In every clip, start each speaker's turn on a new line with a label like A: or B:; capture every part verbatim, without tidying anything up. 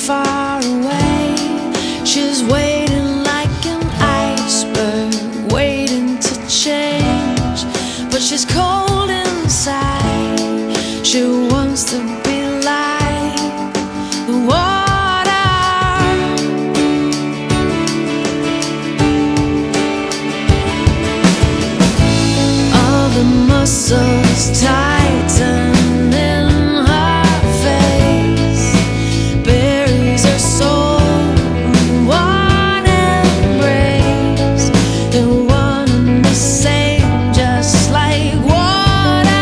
A: far away. She's waiting like an iceberg, waiting to change. But she's cold inside. She wants to be like the water. All the muscles tighten in her face, buries her soul in one embrace. They're one and the same, just like water.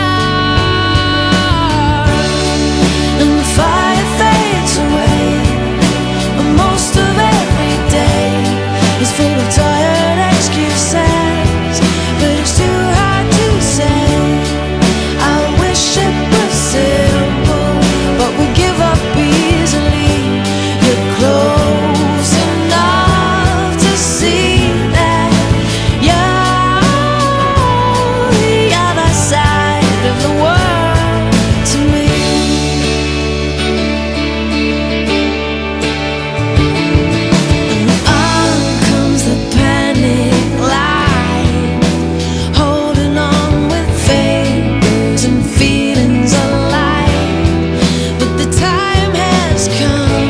A: And the fire fades away, but most of every day is full of tired excuses. But it's too hard to say. I wish it was simple, but we give up easily. You're close enough to see that you're the other side of the world to me. And on comes the panic light, holding on with fingers and feelings alive. But the time has come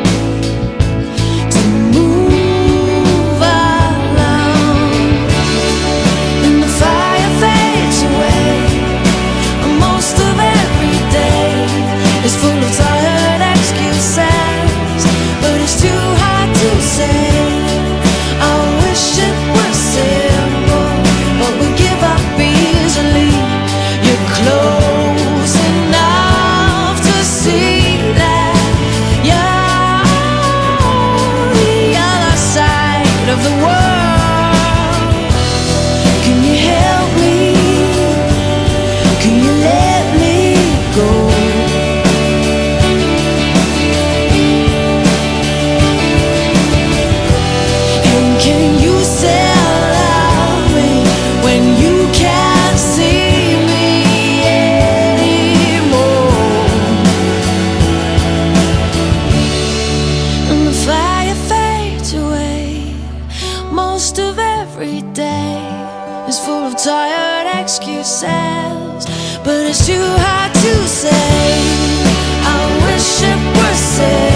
A: to move along. And the fire fades away, and most of every day is full of tired excuses. But it's too hard to say. I wish it was simple, but we give up easily. You're close enough to see that you're the other side of the world. Can you help me? Can you let me go? And can you still love me when you can't see me anymore? And the fire fades away. Most of every day is full of tired excuses, but it's too hard to say. I wish it were simple.